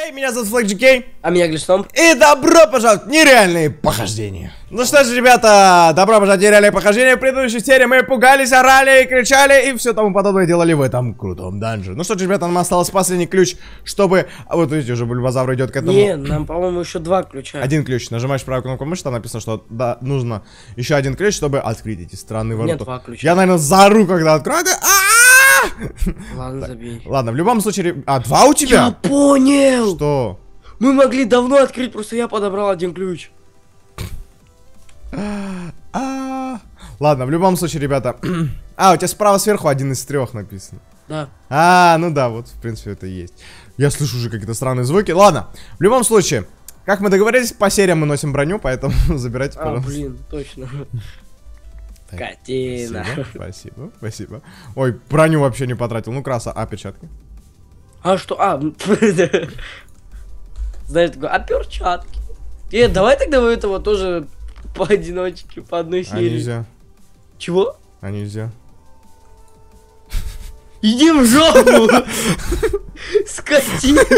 Эй, меня зовут FlagGK. А меня Глистом. И добро пожаловать в нереальные похождения. Ну что ж, ребята, добро пожаловать в нереальные похождения. В предыдущей серии мы пугались, орали, кричали и все тому подобное делали в этом крутом данже. Ну что ж, ребята, нам осталось последний ключ, чтобы... А вот видите, уже бульбазавр идет к этому. Не, нам, по-моему, еще 2 ключа. Один ключ. Нажимаешь правую кнопку мыши, там написано, что да, нужно еще один ключ, чтобы открыть эти странные ворота. Нет, 2 ключа. Я, наверное, заору, когда открою. Ладно, забей. Ладно, в любом случае... А, 2 у тебя? Я понял! Что? Мы могли давно открыть, просто я подобрал один ключ. Ладно, в любом случае, ребята. А, у тебя справа сверху один из 3 написано. Да. Ну да, вот, в принципе, это и есть. Я слышу уже какие-то странные звуки. Ладно, в любом случае, как мы договорились, по сериям мы носим броню, поэтому забирайте, пожалуйста. Блин, точно. Так, Катина. Спасибо, спасибо. Ой, броню вообще не потратил. Ну, краса, перчатки. А что? Знаешь, такой, перчатки. Давай тогда вы этого тоже поодиночке, по одной серии. А нельзя. Чего? А нельзя. Иди в жопу! Скотина!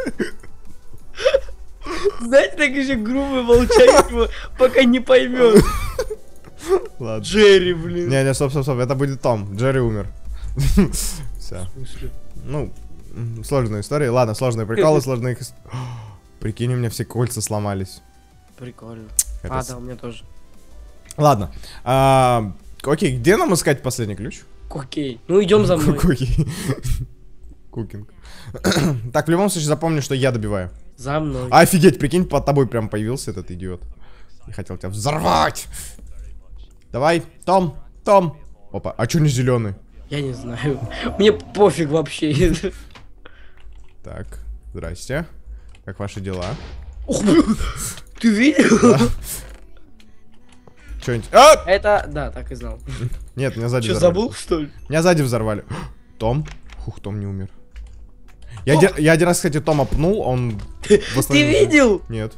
Знаете, так еще грубый молчать его, пока не поймет. Ладно. Джерри, блин. Не, стоп, это будет Том. Джерри умер. Все. Ну, сложная история. Ладно, сложные приколы, сложные... Прикинь, у меня все кольца сломались. Прикольно. Это Да, у меня тоже. Ладно. Окей, где нам искать последний ключ? Окей. Ну идем за мной. Кукинг. Так, в любом случае запомни, что я добиваю. За мной. Офигеть, прикинь, под тобой прям появился этот идиот. Я хотел тебя взорвать. Давай, Том. Опа, а чё не зеленый? Я не знаю. Мне пофиг вообще. Так, здрасте. Как ваши дела? Ты видел? Что-нибудь... Это, да, так и знал. Нет, меня сзади Что, взорвали. забыл, что ли? Меня сзади взорвали. Том? Хух, Том не умер. Я один раз, кстати, Тома пнул, он... Ты видел? Нет.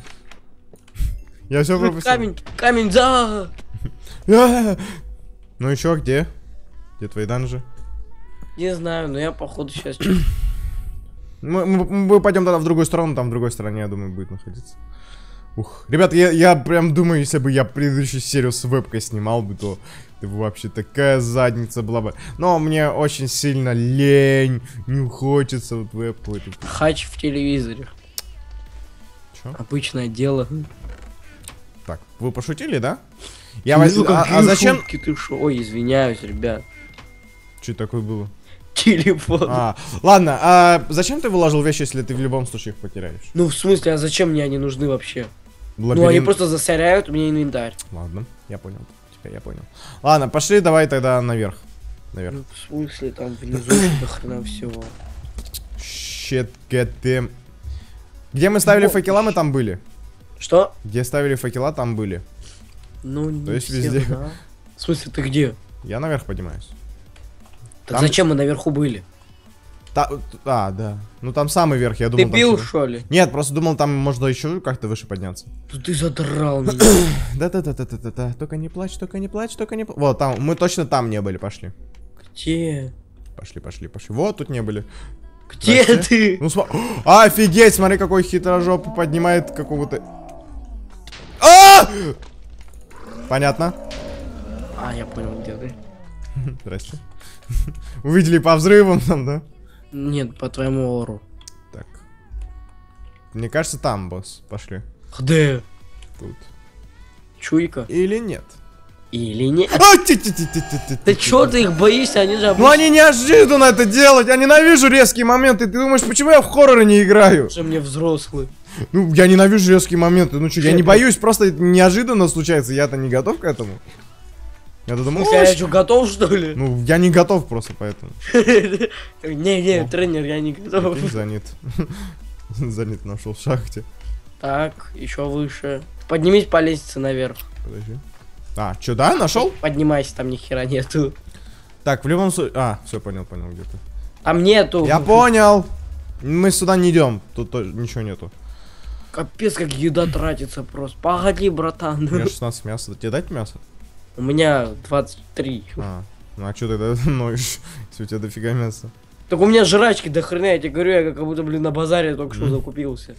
Я все пропустил. Камень, да! Ну еще где? Где твои данжи? Не знаю, но я походу сейчас... Мы пойдем тогда в другую сторону, там в другой стороне, я думаю, будет находиться. Ух, ребят, я прям думаю, если бы я предыдущую серию с вебкой снимал бы, то это бы вообще такая задница была бы. Но мне очень сильно лень, не хочется вот вебку. Хач в телевизоре. Чё? Обычное дело. Так, вы пошутили, да? А зачем? Ты шо? Ой, извиняюсь, ребят. Что такое было? Телефон. Ладно, а зачем ты выложил вещи, если ты в любом случае их потеряешь? Ну, в смысле, а зачем мне они нужны вообще? Лабиринт... Ну, они просто засоряют мне инвентарь. Ладно, я понял. Теперь я понял. Ладно, пошли давай тогда наверх. Ну, в смысле, там внизу до хрена всего. Shit, get them. Где мы ставили факела, мы там были. Что? Где ставили факела, там были. Ну, не то есть все, везде. Да. В смысле, ты где? Я наверх поднимаюсь. Так там... зачем мы наверху были? Да. Ну там самый верх, я думал. Ты пил, что ли? Нет, просто думал, там можно еще как-то выше подняться. Ну ты задрал меня. Да. Только не плачь, только не плачь. Вот, там, мы точно там не были, пошли. Где? Пошли. Вот, тут не были. Где ты? Ну офигеть, смотри, какой хитрожопый поднимает какого-то... Понятно. Я понял, где ты. Здрасте. Увидели по взрывам там, да? Нет, по твоему ору. Так. Мне кажется, там, босс. Пошли. Где? Тут. Чуйка. Или нет? Или нет? Да чё ты их боишься, они же... Ну они неожиданно это делают, я ненавижу резкие моменты. Ты думаешь, почему я в хорроры не играю? Что мне взрослый. Ну, я ненавижу резкие моменты. Ну что, я не боюсь, просто неожиданно случается. Я-то не готов к этому. Я-то думал, я что, готов, что ли? Ну, я не готов просто, поэтому. Не, тренер, я не готов. Занят. Занят нашел в шахте. Так, еще выше. Поднимись по лестнице наверх. Подожди. Что, да, нашел? Поднимайся, там ни хера нету. Так, в любом случае... все, понял, где ты. Там нету. Я понял. Мы сюда не идем, тут ничего нету. Капец, как еда тратится просто. Погоди, братан. У меня 16 мяса. Тебе дать мясо? У меня 23. Ну а что тогда ноешь, если у тебя дофига мяса? Так у меня жрачки до хрена, я тебе говорю, я как будто, блин, на базаре только что закупился.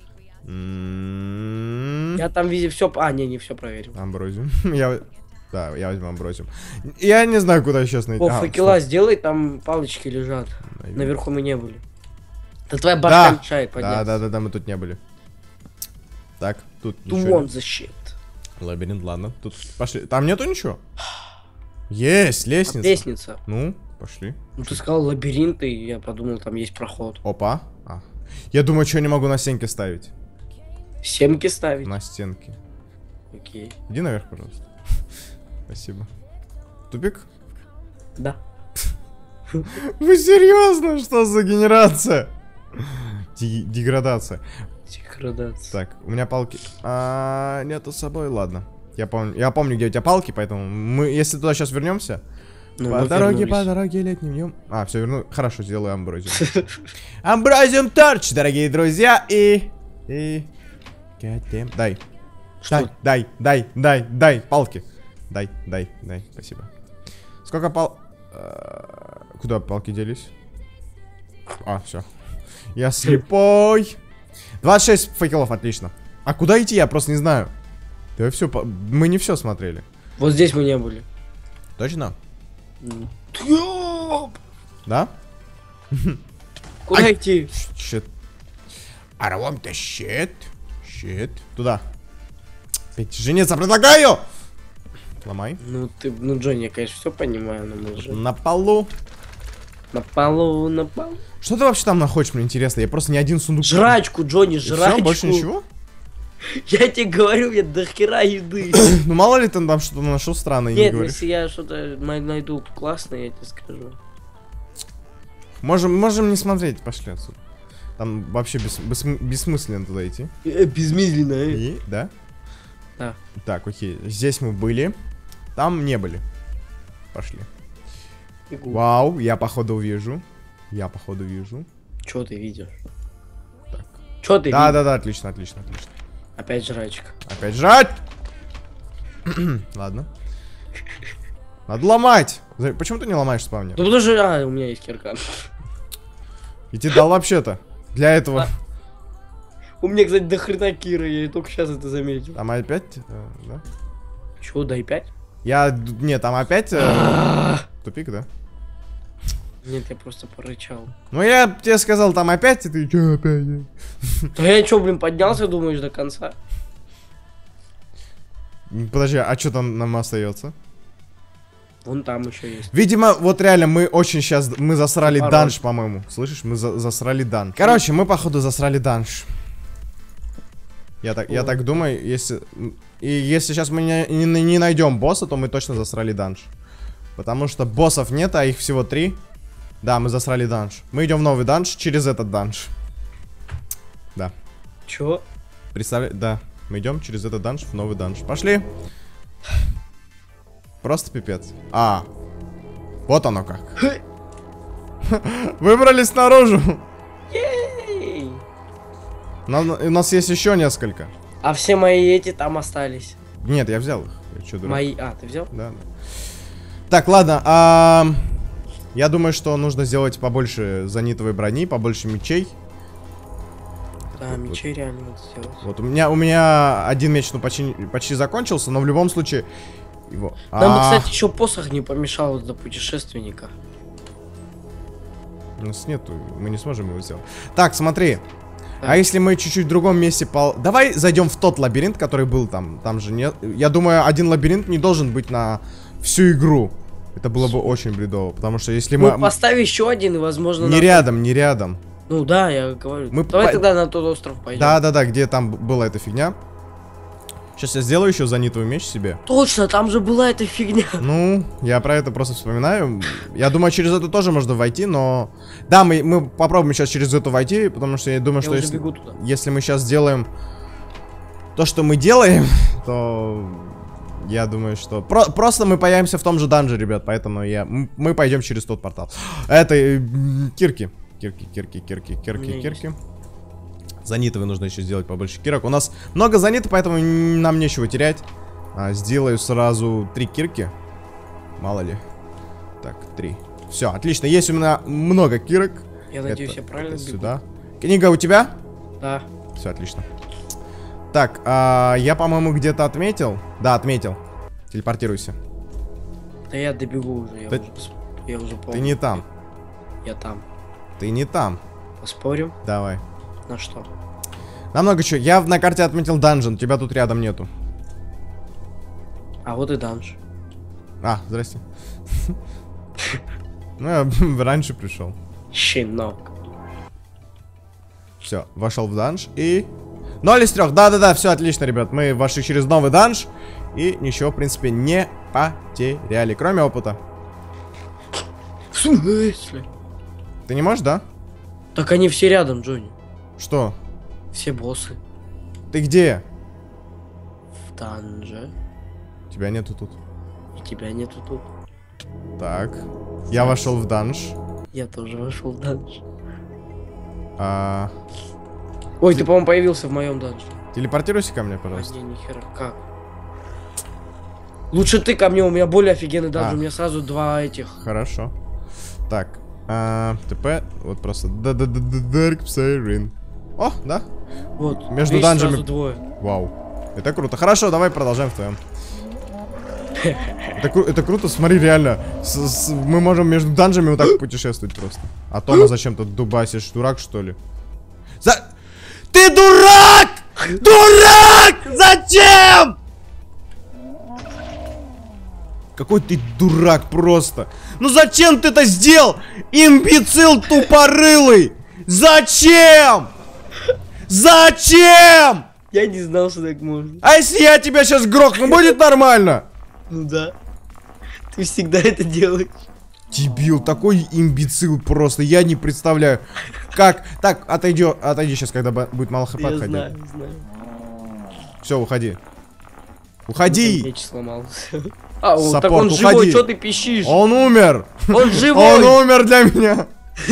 Я там везде все... А, не все проверил. Амброзиум. Да, я возьму амброзиум. Я не знаю, куда сейчас найти. О, факела сделай, там палочки лежат. Наверху мы не были. Да твоя башка мешает подняться. Да, мы тут не были. Так, тут Тумон защит. Лабиринт, ладно. Тут пошли. Там нету ничего? Есть, лестница. Лестница. Ну, пошли. Ну ты сказал лабиринт, и я подумал, там есть проход. Опа. Я думаю, что я не могу на стенке ставить. Семки ставить? На стенке. Окей. Иди наверх, пожалуйста. Спасибо. Тупик? Да. Вы серьезно? Что за генерация? Деградация. Деградация. Так, у меня палки. Нету с собой, ладно. Я помню, где у тебя палки, поэтому мы, если туда сейчас вернемся. Ну, по дороге летним днем. Все, верну. Хорошо, сделаю амброзиум. Амброзиум торч, дорогие друзья. И. Дай. Что? Дай палки. Дай, спасибо. Сколько Куда палки делись? Все. Я слепой. 26 факелов, отлично. А куда идти, я просто не знаю. Да все, мы не все смотрели. Вот здесь мы не были. Точно? Да? Да? Куда идти? Shit. I don't want the shit. Shit. Туда. Жениться предлагаю! Ломай. Ну, Джонни, я, конечно, все понимаю, но мы же... На полу. На полу. Что ты вообще там находишь, мне интересно? Я просто ни один сундук... Жрачку, Джонни, жрачку. Всё, больше ничего? Я тебе говорю, я до хера еды. Ну мало ли ты там что-то нашел странное и не говоришь. Нет, если я что-то найду классное, я тебе скажу. Можем не смотреть, пошли отсюда. Там вообще бессмысленно туда идти. Безмысленно, И, да? Да. Так, окей. Здесь мы были. Там не были. Пошли. Вау, я походу вижу. Чё ты видишь? Так. Чё ты видишь? Да, отлично. Опять жрачка. Опять жрать! Ладно. Надо ломать! Почему ты не ломаешь спавнер? Ну потому что, у меня есть кирка. И тебе дал вообще-то. Для этого. У меня, кстати, до хрена кира, я только сейчас это заметил. Там опять, да? Чего, дай 5? Нет, там опять тупик, да? Нет, я просто порычал. Ну я тебе сказал, там опять, и ты чё опять? Да я чё, блин, поднялся, думаешь, до конца? Подожди, а что там нам остается? Вон там еще есть. Видимо, вот реально мы засрали данж, по-моему. Слышишь, мы засрали данж. Короче, мы походу засрали данж. Я так думаю, если сейчас мы не найдем босса, то мы точно засрали данж. Потому что боссов нет, а их всего 3. Да, мы засрали данж. Мы идем в новый данж через этот данж. Да. Чё? Представляешь? Да. Мы идем через этот данж в новый данж. Пошли. Просто пипец. Вот оно как. Выбрались наружу. У нас есть еще несколько. А все мои эти там остались. Нет, я взял их. Я чё, дурак? Мои. Ты взял? Да. Так, ладно. Я думаю, что нужно сделать побольше занитовой брони, побольше мечей. Да, мечей реально надо сделать. Вот у меня один меч, почти закончился, но в любом случае его. Нам бы, кстати, еще посох не помешал для путешественника. У нас нету, мы не сможем его сделать. Так, смотри. А если мы чуть-чуть в другом месте Давай зайдем в тот лабиринт, который был там. Там же нет. Я думаю, один лабиринт не должен быть на всю игру. Это было бы очень бредово, потому что если мы... поставь еще один, и возможно... Не рядом. Ну да, я говорю. Давай тогда на тот остров пойдем. Да, где там была эта фигня. Сейчас я сделаю еще занитовый меч себе. Точно, там же была эта фигня. Ну, я про это просто вспоминаю. Я думаю, через это тоже можно войти, но... Да, мы попробуем сейчас через это войти, потому что я думаю, что если мы сейчас сделаем то, что мы делаем, то... Я думаю, что... Просто мы появимся в том же данже, ребят, поэтому мы пойдем через тот портал. Это кирки. Кирки. Занитовые нужно еще сделать побольше кирок. У нас много занитов, поэтому нам нечего терять. Сделаю сразу 3 кирки. Мало ли. Так, 3. Все, отлично. Есть у меня много кирок. Я надеюсь, я правильно бегу. Сюда. Книга у тебя? Да. Все, отлично. Так, я, по-моему, где-то отметил. Да, отметил. Телепортируйся. Да я добегу уже. Я уже помню. Ты не там. Я там. Ты не там. Поспорим? Давай. На что? На много чего. Я на карте отметил данжен. Тебя тут рядом нету. А вот и данж. А, здрасте. Ну, я раньше пришел. Щенок. Все, вошел в данж и... 0 из 3. Да-да-да, все отлично, ребят. Мы вошли через новый данж. И ничего, в принципе, не потеряли. Кроме опыта. В смысле? Ты не можешь, да? Так они все рядом, Джонни. Что? Все боссы. Ты где? В данже. Тебя нету тут. И тебя нету тут. Так. Я вошел в данж. Я тоже вошел в данж. Ты, Ой, ты, по-моему, появился в моем данже. телепортируйся ко мне, пожалуйста. Не, нихера. Как? Лучше ты ко мне, у меня более офигенный данж. У меня сразу два этих. Хорошо. Так. ТП. Вот просто. Dark Siren. О, да? Вот. Между видишь, данжами. сразу двое. Вау. Это круто. Хорошо, давай продолжаем в твоем. Это круто, смотри, реально. Мы можем между данжами вот так путешествовать просто. А Тома зачем-то дубасишь? Дурак, что ли? Ты дурак! Дурак! Зачем? Какой ты дурак просто. Ну зачем ты это сделал? Имбецил тупорылый! Зачем? Зачем? Я не знал, что так можно. А если я тебя сейчас грохну, будет нормально? Ну да. Ты всегда это делаешь. Дебил, такой имбецил просто, я не представляю. Как? Так, отойди сейчас, когда будет мало хп, отходи. Знаю. Все, уходи. Уходи! Меч сломался. А, Саппорт, так он уходи. живой, что ты пищишь? Он умер! Он живой! Он умер для меня!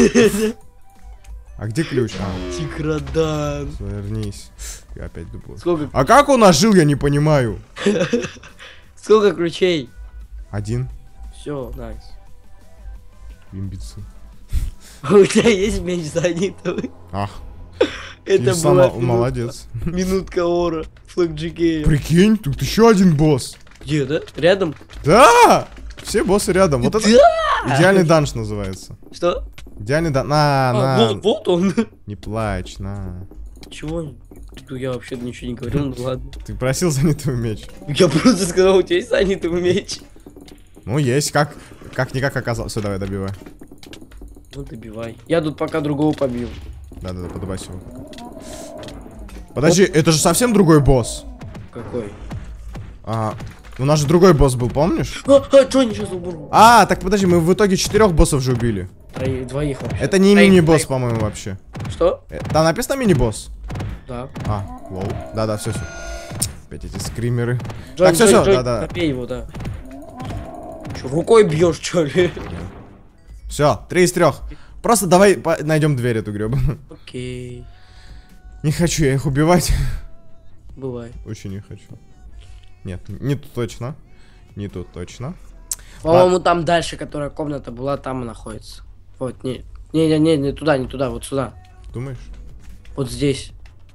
А где ключ? Тиградан. Вернись. Я опять дублю. Сколько? А как он ожил, я не понимаю. Сколько ключей? 1. Все, найс. Имбецил. У тебя есть меч занятый? Ах. Это была молодец. Минутка ора. Флэк GK. Прикинь, тут еще один босс. Где, да? Рядом? Да! Все боссы рядом. Вот это Да! идеальный данж называется. Что? Идеальный данж. На. Вот он. Не плачь, на. Чего? Я вообще ничего не говорил, ну ладно. Ты просил занятый меч. Я просто сказал, у тебя есть занятый меч. Ну, есть, как-никак оказалось. Все, давай, добивай. Ну, добивай. Я тут пока другого побил. Да-да-да, подобайся его. Подожди, это же совсем другой босс. Какой? У нас же другой босс был, помнишь? Джонни сейчас убру. Так подожди, мы в итоге 4 боссов же убили. Двоих вообще. Это не мини-босс, по-моему, вообще. Что? Там написано мини-босс? Да. Лол. Да-да, все. Опять эти скримеры. Джонни, Так, все, Джонни, да-да. Напей его, да. Че, рукой бьешь, что ли? Все, 3 из 3. Просто давай найдем дверь эту гребаную. Окей. Не хочу я их убивать. Бывает. Очень не хочу. Нет, не тут точно. Не тут точно. По-моему, там дальше, которая комната была, там и находится. Вот, не туда, вот сюда. Думаешь? Вот здесь.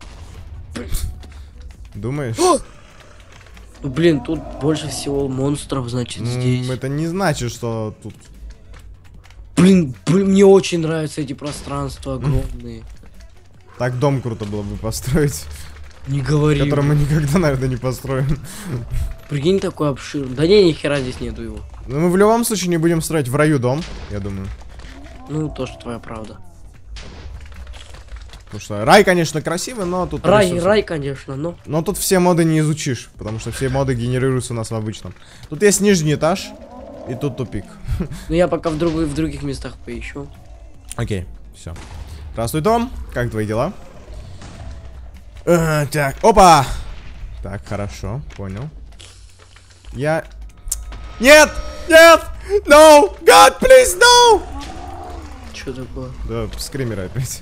Думаешь? Ну, блин, тут больше всего монстров, значит, здесь. Это не значит, что тут... Блин, мне очень нравятся эти пространства огромные. Так дом круто было бы построить. Не говори. Который мы никогда, наверное, не построим. Прикинь, такой обширный. Да не, ни хера здесь нету его. Но мы в любом случае не будем строить в раю дом, я думаю. Ну, тоже твоя правда. Потому что рай, конечно, красивый, но тут... Рай, конечно, но... Но тут все моды не изучишь, потому что все моды генерируются у нас в обычном. Тут есть нижний этаж, и тут тупик. Ну, я пока в других местах поищу. Окей, все. Здравствуй, Том. Как твои дела? Так, опа! Так, хорошо, понял. Нет! Нет! No! God, please, no! Что такое? Да, скримеры опять.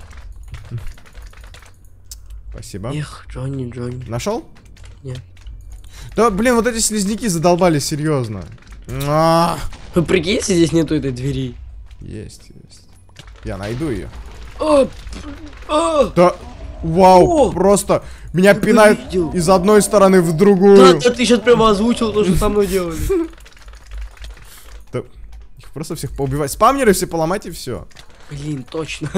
Спасибо. Эх, Джонни. Нашел? Нет. Да, блин, вот эти слизняки задолбали, серьезно. Вы прикиньте, здесь нету этой двери. Есть. Я найду ее. А, Да, вау, просто меня пинает из одной стороны в другую. Да, ты сейчас прямо озвучил то, что со мной делали. Да, их просто всех поубивать. Спамнеры все поломать и все. Блин, точно.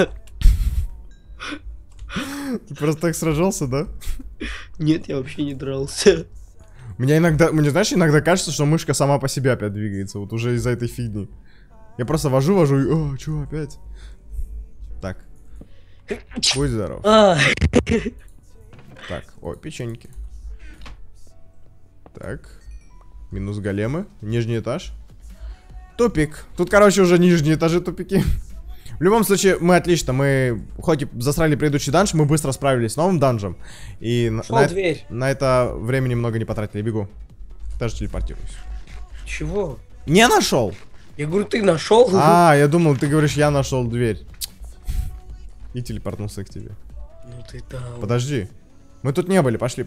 Ты просто так сражался, да? Нет, я вообще не дрался. Мне, знаешь, иногда кажется, что мышка сама по себе опять двигается. Вот уже из-за этой фигни. Я просто вожу и... О, чё опять? Так. Будь здоров. Так, о, печеньки. Так. Минус големы. Нижний этаж. Тупик. Тут, короче, уже нижние этажи тупики. В любом случае, мы отлично. Мы, хоть и засрали предыдущий данж, мы быстро справились с новым данжем. И на это времени много не потратили. Бегу. Даже телепортируюсь. Чего? Не нашел. Я говорю, ты нашел? А, я думал, ты говоришь, я нашел дверь. И телепортнулся к тебе. Ну ты там. Подожди. Мы тут не были. Пошли.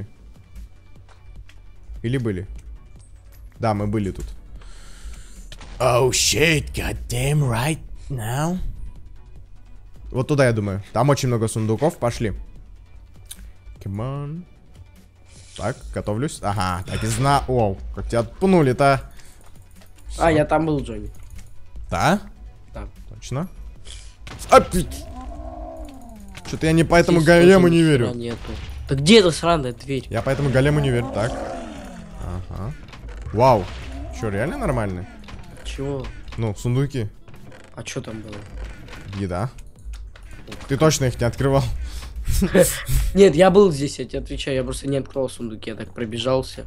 Или были? Да, мы были тут. Oh shit, goddamn right now. Вот туда, я думаю. Там очень много сундуков. Пошли. Come on. Так, готовлюсь. Ага, так и знаю. Оу, как тебя отпунули-то. А, я там был, Джонни. Да? Да. Точно. Что-то я не по этому голему не верю. Нету. Да где эта сраная дверь? Я по этому голему не верю. Так. Ага. Вау. Что, реально нормально? Чего? Ну, сундуки. А что там было? Еда. Ты точно их не открывал? Нет, я был здесь, я тебе отвечаю. Я просто не открывал сундуки, я так пробежался.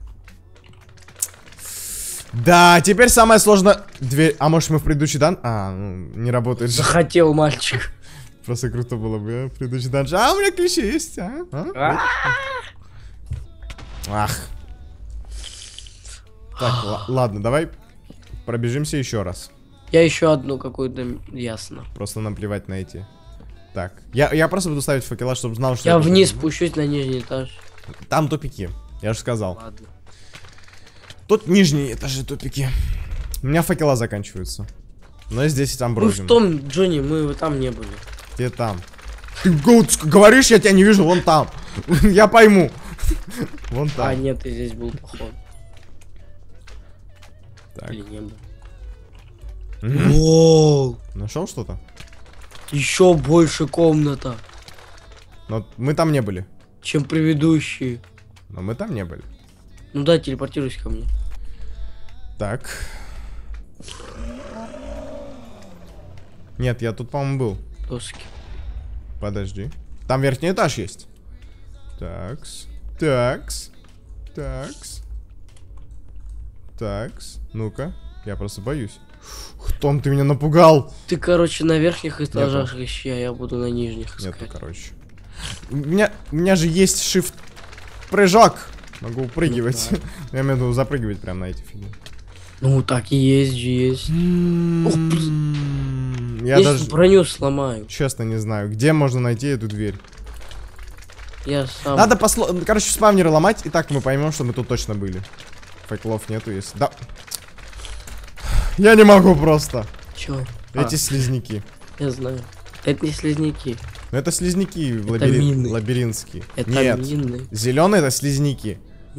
Да, теперь самое сложное... Дверь... А может мы в предыдущий дан... А, ну, не работает же. Захотел мальчик. Просто круто было бы, а? Предыдущий данж. А, у меня ключи есть, а? Ах. Так, ладно, давай пробежимся еще раз. Я еще одну какую-то, ясно. Просто нам плевать на эти. Так, я просто буду ставить факела, чтобы знал, что... Я вниз спущусь на нижний этаж. Там тупики, я же сказал. Ладно. Тут нижние этажи тупики. У меня факела заканчиваются. Но здесь там Ну бродим. в том, Джонни, мы там не были. Где там? Ты говоришь, я тебя не вижу, вон там. Я пойму. Вон там. А, нет, ты здесь был, походу. Так. Или не был. Воу! Нашел что-то? Еще больше комната, Но мы там не были. чем предыдущие. Но мы там не были. Ну да, телепортируйся ко мне. Так. Нет, я тут, по-моему, был. Доски. Подожди. Там верхний этаж есть. Такс. Такс. Такс. Такс. Ну-ка. Я просто боюсь. Том, ты меня напугал. Ты, короче, на верхних этажах ищи, а я буду на нижних искать. Нету, короче. У меня же есть shift прыжок. Могу упрыгивать. Ну, да. Я имею в виду запрыгивать прям на эти фигни. Ну, так и есть же, есть. Ух, блин. Я даже броню сломаю. честно не знаю, где можно найти эту дверь. Я сам. Надо короче, спавнеры ломать, и так мы поймем, что мы тут точно были. Фейклов нету, если... Да. Я не могу просто. Чё? Эти слизняки. Я знаю. Это не слизняки. Ну это слизняки Это мины. лабиринтские. Это нет. мины. Зеленые это слизняки.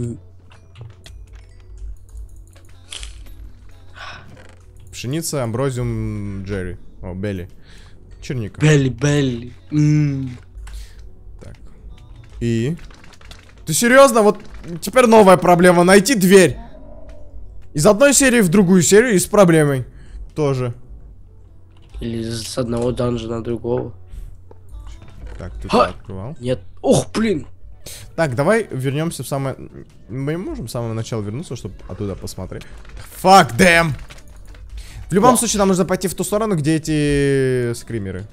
Пшеница, амброзиум, джерри. О, белли. Черника. Белли. Так. И... Ты серьезно? Вот теперь новая проблема. Найти дверь. Из одной серии в другую серию и с проблемой. Тоже. Или с одного данжа на другого. Так, ты открывал? Нет. Ох, блин. Так, давай вернемся в самое... Мы можем с самого начала вернуться, чтобы оттуда посмотреть. Fuck them! В любом случае, нам нужно пойти в ту сторону, где эти скримеры.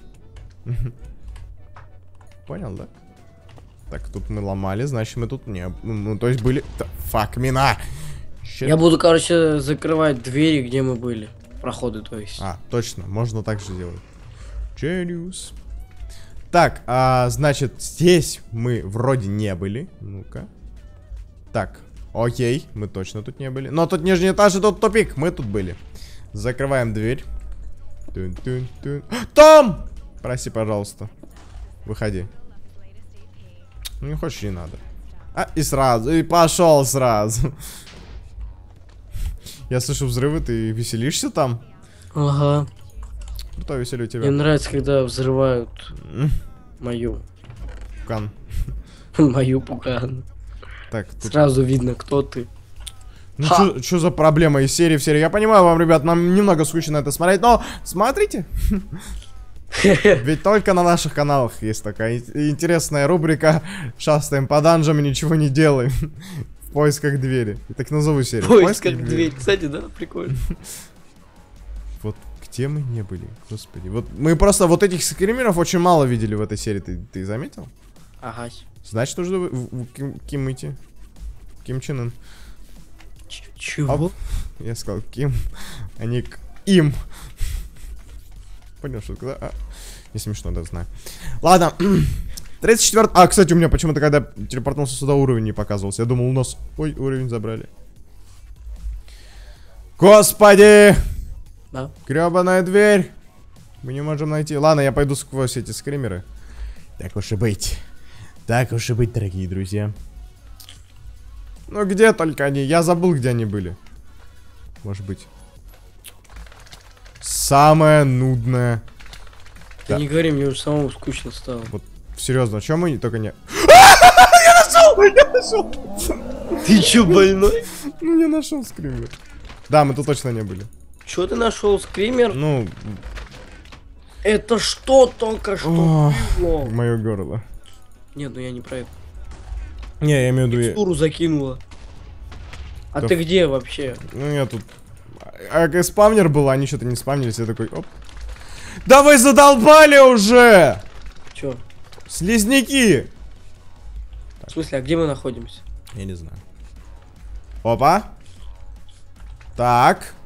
Понял, да? Так, тут мы ломали, значит мы тут не... Ну, то есть были... Fuck, мина! Я буду, короче, закрывать двери, где мы были. Проходы, то есть. А, точно, можно так же делать. Genius. Так, значит, здесь мы вроде не были. Ну-ка. Так, окей, мы точно тут не были. Но тут нижний этаж и тут тупик, мы тут были. Закрываем дверь. Том! Прости, пожалуйста. Выходи. Ну, не хочешь, не надо. И сразу, и пошел сразу. Я слышу взрывы, ты веселишься там? Ага. Кто веселю тебя? Мне нравится, когда взрывают мою. Пукан. Мою пукан. Так, тут... Сразу видно, кто ты. Ну, что за проблема из серии в серию? Я понимаю вам, ребят, нам немного скучно это смотреть, но смотрите. Ведь только на наших каналах есть такая интересная рубрика «Шастаем по данжам и ничего не делаем». В поисках двери. Я так назову серию. В поисках двери. Кстати, да, прикольно. Вот где мы не были, господи. Вот мы просто вот этих скримеров очень мало видели в этой серии. Ты заметил? Ага. Значит, нужно в Ким идти. Ким Чен Ын. Чего? Оп. Я сказал Ким, а не к им. Понял, что когда... Не смешно, да, знаю. Ладно. 34... А, кстати, у меня почему-то, когда телепортнулся сюда, уровень не показывался. Я думал, у нас... Ой, уровень забрали. Господи! Да. Гребаная дверь. Мы не можем найти. Ладно, я пойду сквозь эти скримеры. Так уж и быть. Так уж и быть, дорогие друзья. Ну, где только они? Я забыл, где они были. Может быть. Самое нудное. Ты не говори, мне уже самому скучно стало. Вот, серьезно, чем мы только не... Я нашел! Я нашел! Ты чё, больной? Ну, я нашел скример. Да, мы тут точно не были. Чё ты нашел, скример? Ну... Это что только что было? Мое горло. Нет, ну я не про это. Не, я имею в виду... Текстуру закинула. А Да ты где вообще? Ну, я тут... А спавнер был, они что-то не спавнились, я такой, оп. Да вы задолбали уже! Чё? Слизняки! В смысле, а где мы находимся? Я не знаю. Опа. Так.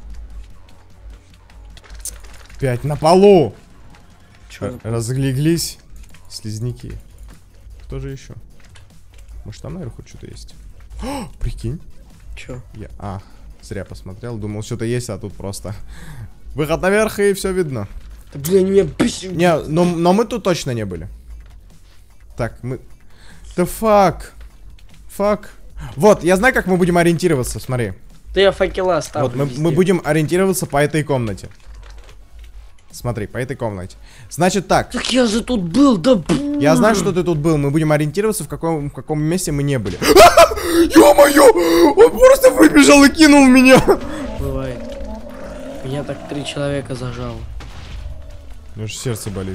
Опять на полу. Чё? Разлеглись слизняки. Кто же еще? Может, там наверху что-то есть? О, прикинь. Чё? Зря посмотрел. Думал, что-то есть, а тут просто выход наверх, и все видно. Да, блин, меня бесит. Не, но мы тут точно не были. Так, мы... Да фак. Фак. Вот, я знаю, как мы будем ориентироваться, смотри. Да я факела ставлю. Вот, мы будем ориентироваться по этой комнате. Смотри, по этой комнате. Значит так. Так я же тут был, да. Я знаю, что ты тут был. Мы будем ориентироваться, в каком месте мы не были. Ё-моё! Он просто выбежал и кинул меня. Бывает. Меня так 3 человека зажало. У меня же сердце болит.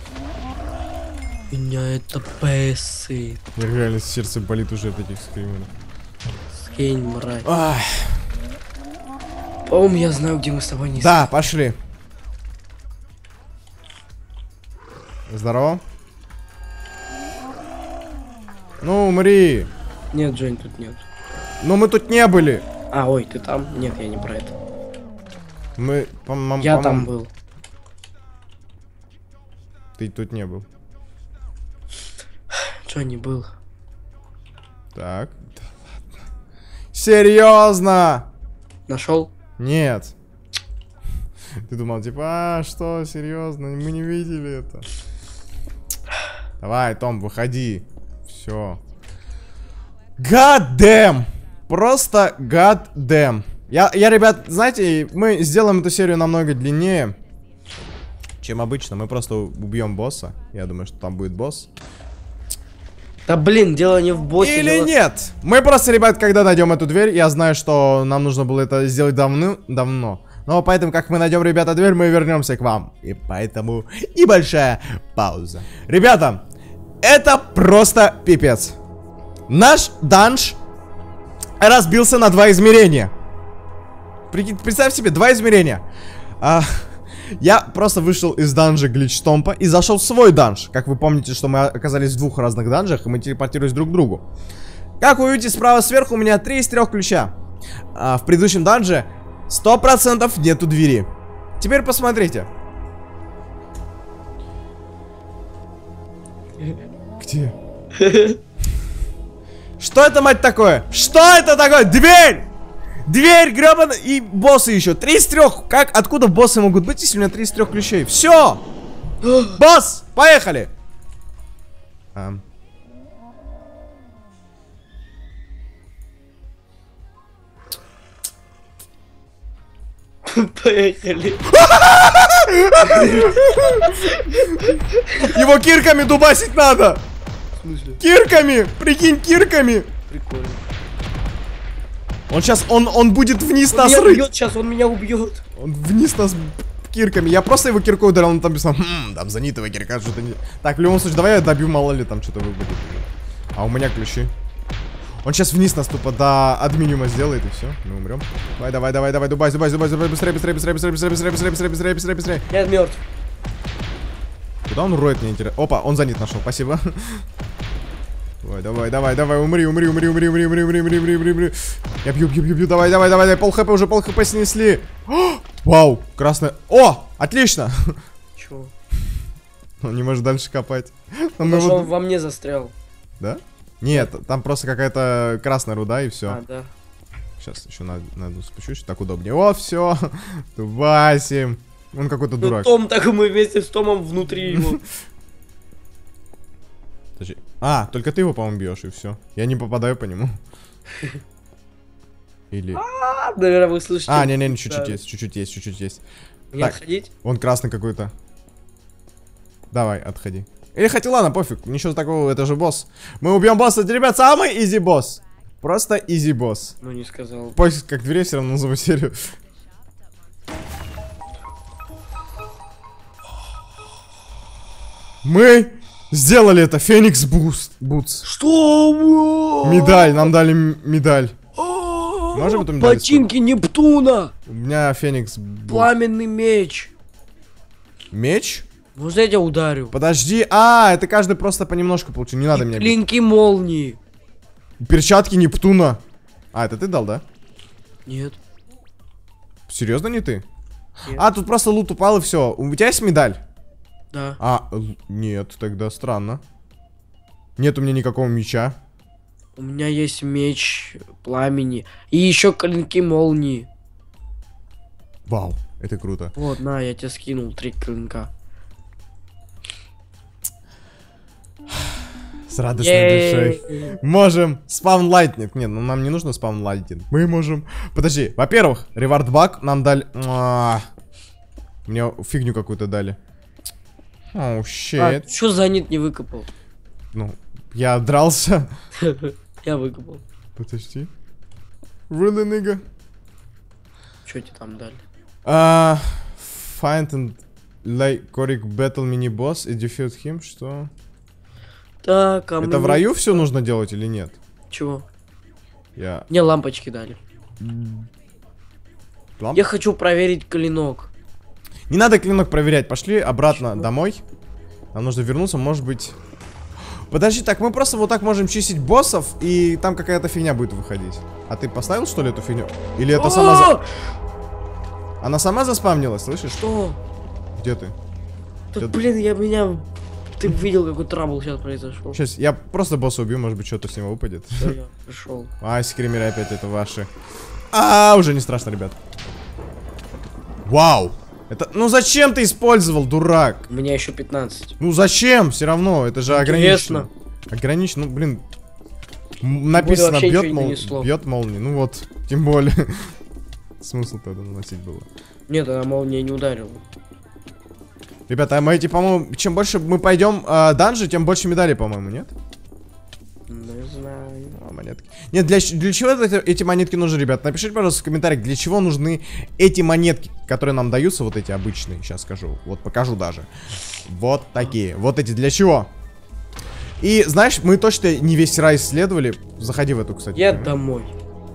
Меня это бесит. Мне реально сердце болит уже от этих скримеров. Скинь, мразь. Ах. По-моему, я знаю, где мы с тобой не... Да, пошли. Здорово. Ну, умри. Нет, Жень, тут нет. Ну, мы тут не были. А, ой, ты там? Нет, я не про это. Мы, Я там был. Ты тут не был. Чё не был? Так. Да ладно. Серьезно? Нашел? Нет. Ты думал, типа, что, серьезно? Мы не видели это. Давай, Том, выходи. Все. God damn! Просто god damn. Я, ребят, знаете, мы сделаем эту серию намного длиннее, чем обычно. Мы просто убьем босса. Я думаю, что там будет босс. Да блин, дело не в боссе. Или нет? Мы просто, ребят, когда найдем эту дверь, я знаю, что нам нужно было это сделать давно. Но поэтому, как мы найдем, ребята, дверь, мы вернемся к вам. И поэтому небольшая пауза. Ребята, это просто пипец. Наш данж разбился на 2 измерения. Представь себе, 2 измерения. Я просто вышел из данжа Гличтомпа и зашел в свой данж. Как вы помните, что мы оказались в 2 разных данжах, и мы телепортировались друг к другу. Как вы видите, справа сверху у меня 3 из 3 ключа. В предыдущем данже 100% нету двери. Теперь посмотрите. Где? Что это, мать, такое? Что это такое? Дверь! Дверь, гребаная, и боссы еще. 3 из 3. Как, откуда боссы могут быть, если у меня 3 из 3 ключей? Все! Босс, поехали! Поехали. Его кирками дубасить надо! В смысле? Кирками! Прикинь, кирками! Прикольно. Он сейчас, он будет вниз Он нас меня рыть. убьет, сейчас он меня убьет. Он вниз нас кирками. Я просто его киркой ударил, он там писал, там занитовая кирка, что-то не... Так, в любом случае, давай я добью, мало ли там что-то выпадет. А у меня ключи. Он сейчас вниз нас тупо до админиума сделает, и все, мы умрем. Давай, дубай, быстрее. Я мертв. Куда он роет, мне интересно. Опа, он занят нашел, спасибо. Давай, умри. Я бью, давай, пол хп снесли. Вау, красная. О, отлично. Чего? Он не может дальше копать. Он во мне застрял. Да? Нет, там просто какая-то красная руда и все. А, да. Сейчас еще надо спущусь, так удобнее. О, все. Васим. Он какой-то дурак. Том, так мы вместе с Томом внутри его. А, только ты его, по-моему, бьешь, и все. Я не попадаю по нему. Или... Наверное, вы слышите. А, не, чуть-чуть есть. Мне отходить? Он красный какой-то. Давай, отходи. Или хотя ладно, пофиг, ничего такого, это же босс. Мы убьем босса, ребят, самый изи босс. Просто изи босс. Ну не сказал. Пофиг, как дверей, все равно назову серию. Мы сделали это, Феникс Бутс. Что? Медаль, нам дали медаль. Можем эту медаль? Ботинки Нептуна. У меня Феникс Бутс. Пламенный меч. Меч? Вот я тебя ударю. Подожди, это каждый просто понемножку получил, не надо меня бить. Клинки молнии. Перчатки Нептуна. А, это ты дал, да? Нет. Серьезно, не ты? Нет. А, тут просто лут упал и все. У тебя есть медаль? Да. Нет, тогда странно. Нет у меня никакого меча. У меня есть меч пламени. И еще клинки молнии. Вау, это круто. Вот, на, я тебе скинул 3 клинка. С радостной душой. Можем. Спаун лайтнинг. Нет, ну нам не нужно спаун лайтнинг. Мы можем. Подожди. Во-первых, ревард баг нам дали. Мне фигню какую-то дали. Оу, щит. Что занят не выкопал? Ну, я дрался. Я выкопал. Подожди. Really, nigga? Что тебе там дали? Find and lay Korik battle mini-boss и defeat him, что? Так, это в раю все нужно делать или нет? Чего? Я... Мне лампочки дали. Я хочу проверить клинок. Не надо клинок проверять, пошли обратно домой. Нам нужно вернуться, может быть... Подожди, так мы просто вот так можем чистить боссов, и там какая-то фигня будет выходить. А ты поставил, что ли, эту фигню? Или это сама... Она сама заспавнилась, слышишь? Что? Где ты? Тут, блин, Ты видел, какой трабл сейчас произошел? Сейчас, я просто босса убью, может быть, что-то с него выпадет. Все, я пришел. Скримеры опять это ваши. Уже не страшно, ребят. Вау! Это, ну зачем ты использовал, дурак? У меня еще 15. Ну зачем? Все равно, это же ограничено. Ограничено, ну блин. Написано, бьет молнии. Ну вот, тем более. Смысл тогда наносить было. Нет, она молния не ударила. Ребята, мы эти, по-моему, чем больше мы пойдем данжи, тем больше медалей, по-моему, нет? Не знаю. Монетки. Нет, для чего эти монетки нужны, ребят? Напишите, пожалуйста, в комментариях, для чего нужны эти монетки, которые нам даются, вот эти обычные. Сейчас скажу. Вот покажу даже. Вот такие. Вот эти для чего? И, знаешь, мы точно не весь рай исследовали. Заходи в эту, кстати. Я домой.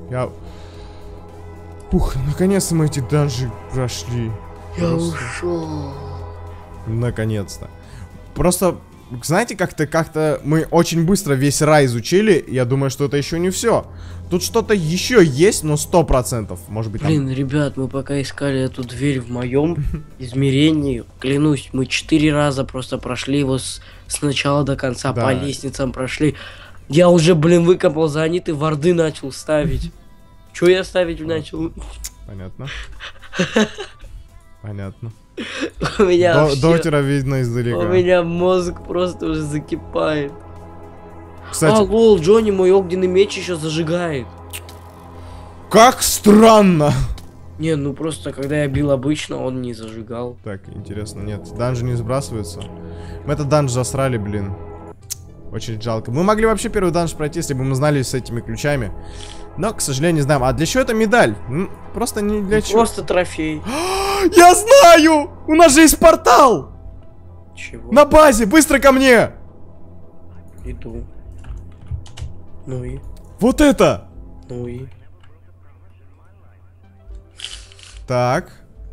Ух, наконец-то мы эти данжи прошли. Я ушел. Наконец-то. Просто, знаете, как-то мы очень быстро весь рай изучили. Я думаю, что это еще не все. Тут что-то еще есть, но 100%. Может быть, там... Блин, ребят, мы пока искали эту дверь в моем измерении, клянусь, мы 4 раза просто прошли его с начала до конца, да. По лестницам прошли. Я уже, блин, выкопал занит и варды начал ставить. Чё я ставить начал? Понятно. Понятно. У меня вообще- Дотера видно издалека. У меня мозг просто уже закипает. Кстати, лол, Джонни мой огненный меч еще зажигает. как странно. Не, ну просто когда я бил обычно, он не зажигал. Так, интересно, нет, данжи не сбрасываются. Мы этот данж засрали, блин. Очень жалко. Мы могли вообще первый данж пройти, если бы мы знали с этими ключами. Но, к сожалению, не знаем. А для чего эта медаль? Просто не для чего. Просто трофей. Я знаю! У нас же есть портал! Чего? На базе! Быстро ко мне! Иду. Ну и? Вот это! Ну и? Так.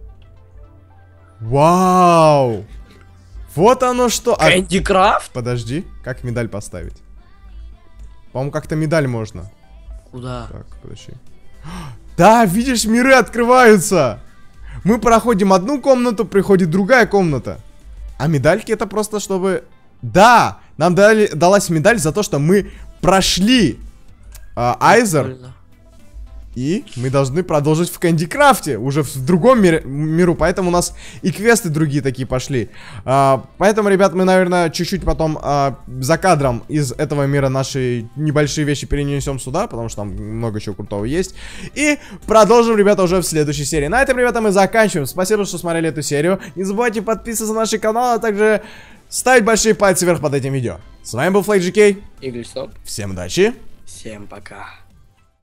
Вау! Вот оно что. Кэнди Крафт? Подожди, как медаль поставить? По-моему, как-то медаль можно. Куда? Так, подожди. Да, видишь, миры открываются. Мы проходим одну комнату, приходит другая комната. А медальки это просто чтобы... Да, нам далась медаль за то, что мы прошли Айзер. Прикольно. И мы должны продолжить в Кэнди Крафте, уже в другом миру, поэтому у нас и квесты другие такие пошли. Поэтому, ребят, мы, наверное, чуть-чуть потом за кадром из этого мира наши небольшие вещи перенесем сюда, потому что там много чего крутого есть. И продолжим, ребята, уже в следующей серии. На этом, ребята, мы заканчиваем. Спасибо, что смотрели эту серию. Не забывайте подписываться на наш канал, а также ставить большие пальцы вверх под этим видео. С вами был FlyGK. Игорь Стоп. Всем удачи. Всем пока.